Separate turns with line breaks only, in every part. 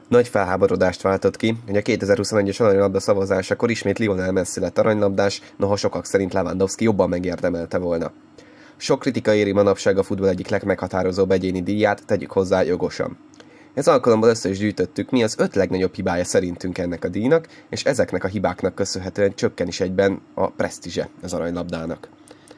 Nagy felháborodást váltott ki, hogy a 2021-es aranylabda szavazásakor ismét Lionel Messi lett aranylabdás, noha sokak szerint Lewandowski jobban megérdemelte volna. Sok kritika éri manapság a futball egyik legmeghatározóbb egyéni díját, tegyük hozzá jogosan. Ez alkalommal össze is gyűjtöttük, mi az 5 legnagyobb hibája szerintünk ennek a díjnak, és ezeknek a hibáknak köszönhetően csökken is egyben a presztízse az aranylabdának.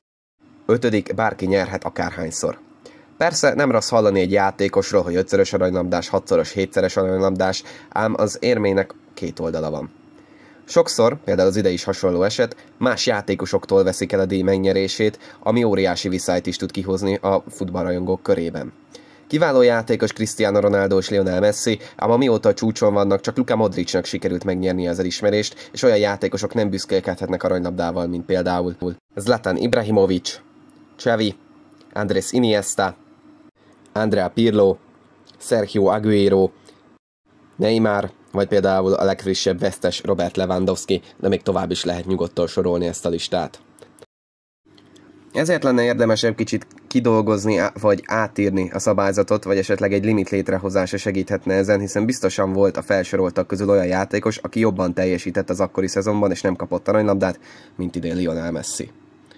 5. Bárki nyerhet akárhányszor. Persze nem rossz hallani egy játékosról, hogy 5-szörös aranylabdás, 6-szoros, 7-szeres aranylabdás, ám az érmének két oldala van. Sokszor, például az ide is hasonló eset, más játékosoktól veszik el a díj megnyerését, ami óriási viszályt is tud kihozni a futballrajongók körében. Kiváló játékos Cristiano Ronaldo és Lionel Messi, ám amióta a csúcson vannak, csak Luka Modricnak sikerült megnyerni az elismerést, és olyan játékosok nem büszkélkedhetnek aranylabdával, mint például Zlatan Ibrahimovic, Xavi, Andrés Iniesta, Andrea Pirlo, Sergio Aguero, Neymar, vagy például a legfrissebb vesztes Robert Lewandowski, de még tovább is lehet nyugodtan sorolni ezt a listát. Ezért lenne érdemesebb kicsit kidolgozni, vagy átírni a szabályzatot, vagy esetleg egy limit létrehozása segíthetne ezen, hiszen biztosan volt a felsoroltak közül olyan játékos, aki jobban teljesített az akkori szezonban, és nem kapott aranylabdát, mint idén Lionel Messi.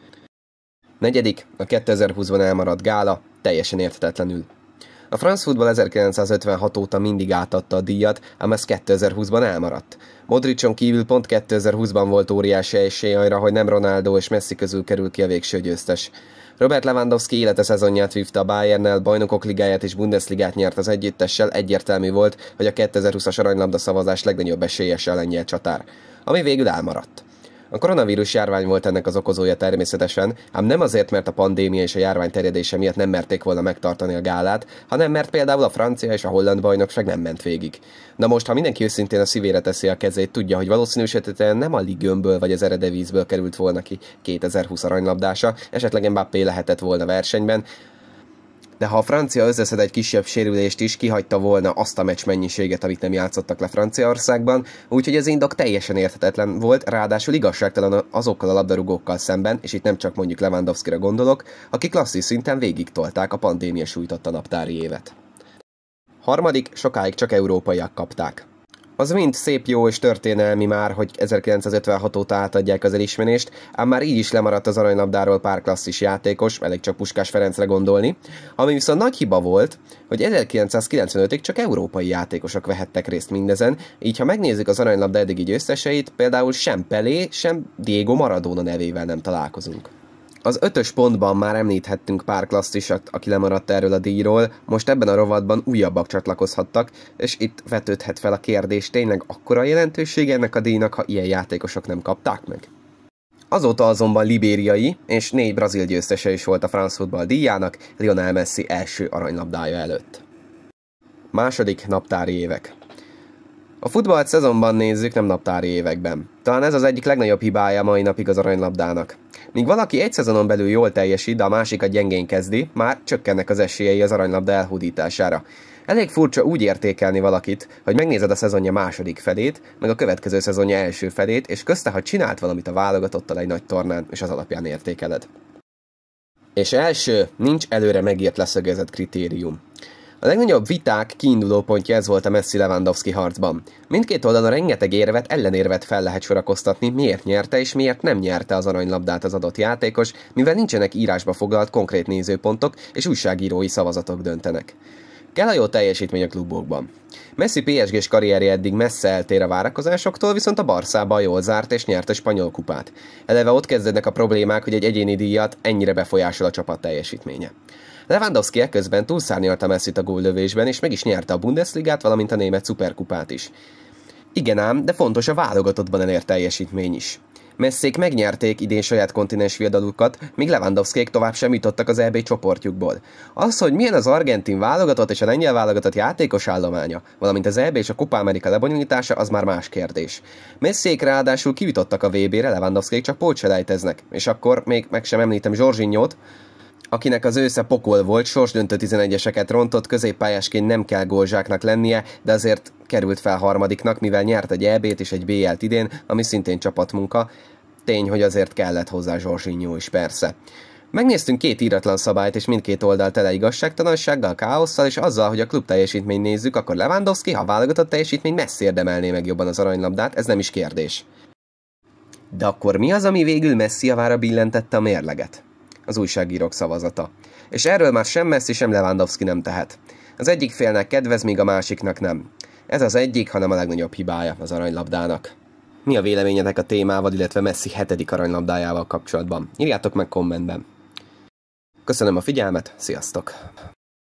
4. A 2020-ban elmaradt gála, teljesen érthetetlenül. A France Football 1956 óta mindig átadta a díjat, ám ez 2020-ban elmaradt. Modricon kívül pont 2020-ban volt óriási esély arra, hogy nem Ronaldo és Messi közül kerül ki a végső győztes. Robert Lewandowski élete szezonját vívta a Bayernnel, Bajnokok Ligáját és Bundesligát nyert az együttessel, egyértelmű volt, hogy a 2020-as aranylabda szavazás legnagyobb esélyese a lengyel csatár, ami végül elmaradt. A koronavírus járvány volt ennek az okozója természetesen, ám nem azért, mert a pandémia és a járvány terjedése miatt nem merték volna megtartani a gálát, hanem mert például a francia és a holland bajnokság nem ment végig. Na most, ha mindenki őszintén a szívére teszi a kezét, tudja, hogy valószínűsíthetően nem a Ligue-ből vagy az Eredivisie-ből került volna ki 2020 aranylabdása, esetleg Mbappé lehetett volna versenyben, de ha a francia összeszed egy kisebb sérülést is, kihagyta volna azt a meccs mennyiséget, amit nem játszottak le Franciaországban, úgyhogy az indok teljesen érthetetlen volt, ráadásul igazságtalan azokkal a labdarúgókkal szemben, és itt nem csak mondjuk Lewandowskira gondolok, akik klasszis szinten végig tolták a pandémia sújtotta naptári évet. 3. Sokáig csak európaiak kapták. Az mind szép, jó és történelmi már, hogy 1956 óta átadják az elismerést, ám már így is lemaradt az aranylabdáról pár klasszis játékos, elég csak Puskás Ferencre gondolni, ami viszont nagy hiba volt, hogy 1995-ig csak európai játékosok vehettek részt mindezen, így ha megnézzük az aranylabda eddigi győzteseit, például sem Pelé, sem Diego Maradona nevével nem találkozunk. Az 5. pontban már említhettünk pár klasszisat, aki lemaradt erről a díjról, most ebben a rovatban újabbak csatlakozhattak, és itt vetődhet fel a kérdés, tényleg akkora jelentősége ennek a díjnak, ha ilyen játékosok nem kapták meg? Azóta azonban libériai és 4 brazil győztese is volt a France Football díjának, Lionel Messi első aranylabdája előtt. 2. Naptári évek. A futballt szezonban nézzük, nem naptári években. Talán ez az egyik legnagyobb hibája mai napig az aranylabdának. Míg valaki egy szezonon belül jól teljesít, de a másikat gyengén kezdi, már csökkennek az esélyei az aranylabda elhódítására. Elég furcsa úgy értékelni valakit, hogy megnézed a szezonja második felét, meg a következő szezonja első felét, és közte, ha csinált valamit a válogatottal egy nagy tornán, és az alapján értékeled. És első, nincs előre megírt leszögezett kritérium. A legnagyobb viták kiinduló pontja ez volt a Messi-Lewandowski harcban. Mindkét oldalon rengeteg érvet, ellenérvet fel lehet sorakoztatni, miért nyerte és miért nem nyerte az aranylabdát az adott játékos, mivel nincsenek írásba foglalt konkrét nézőpontok és újságírói szavazatok döntenek. Kell a jó teljesítmény a klubokban. Messi PSG-s karrierje eddig messze eltér a várakozásoktól, viszont a Barszában jól zárt és nyert a spanyol kupát. Eleve ott kezdődnek a problémák, hogy egy egyéni díjat ennyire befolyásol a csapat teljesítménye. Lewandowski eközben túlszárnyalta Messit a góllövésben, és meg is nyerte a Bundesligát, valamint a német szuperkupát is. Igen ám, de fontos a válogatottban elért teljesítmény is. Messék megnyerték idén saját kontinens viadalukat, míg Lewandowskiék tovább sem jutottak az EB csoportjukból. Az, hogy milyen az argentin válogatott és a lengyel válogatott játékos állománya, valamint az EB és a Copa America lebonyolítása, az már más kérdés. Messék ráadásul kijutottak a VB-re, Lewandowskiék csak pótselejteznek, és akkor még meg sem említem Jorginhót, akinek az ősze pokol volt, sorsdöntő 11-eseket rontott, középpályásként nem kell gólzsáknak lennie, de azért került fel harmadiknak, mivel nyert egy EB-t és egy BL-t idén, ami szintén csapatmunka. Tény, hogy azért kellett hozzá Jorginho is persze. Megnéztünk két íratlan szabályt, és mindkét oldal tele igazságtalansággal, káosszal, és azzal, hogy a klub teljesítményt nézzük, akkor Lewandowski, ha válogatott teljesítmény, Messi érdemelné meg jobban az aranylabdát, ez nem is kérdés. De akkor mi az, ami végül Messi javára billentette a mérleget? Az újságírók szavazata. És erről már sem Messi, sem Lewandowski nem tehet. Az egyik félnek kedvez, míg a másiknak nem. Ez az egyik, hanem a legnagyobb hibája az aranylabdának. Mi a véleményetek a témával, illetve Messi 7. aranylabdájával kapcsolatban? Írjátok meg kommentben. Köszönöm a figyelmet, sziasztok!